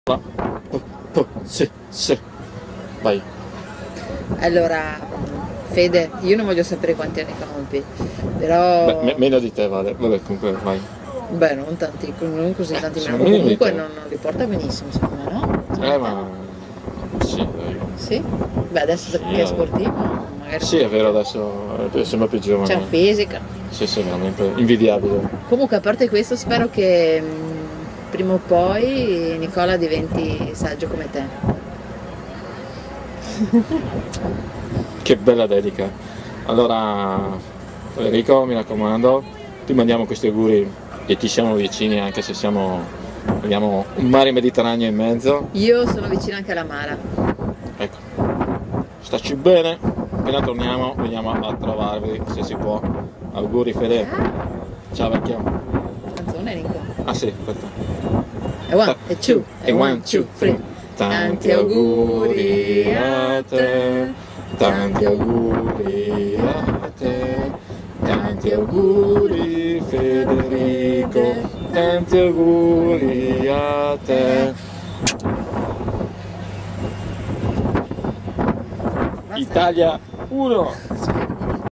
Sì, sì, vai. Allora, Fede, io non voglio sapere quanti anni compi, Beh, però, meno di te vale. Vabbè, comunque, vai. beh, non tanti, non così tanti meno, Sono o meno di comunque te. non li porta benissimo, secondo me, no? Secondo te? Ma... Sì, dai. Sì? Beh, adesso Sì, che è dai. sportivo, magari Sì, sono è vero, più... adesso sembra più C'è un giovane. fisico. Sì, sì, veramente invidiabile. Comunque, a parte questo, spero che prima o poi Nicola diventi saggio come te. Che bella dedica. Allora, Federico, mi raccomando, ti mandiamo questi auguri e ti siamo vicini anche se abbiamo un mare Mediterraneo in mezzo. Io sono vicina anche alla Mara. Ecco, staci bene, appena torniamo veniamo a trovarvi se si può. Auguri Fede, Ah, ciao vecchio. canzone, Nico. Ah sì, aspetta. E one, e two, e one, two, three. Tanti auguri a te, Tanti auguri a te, tanti auguri Federico, tanti auguri a te. Basta. Italia 1!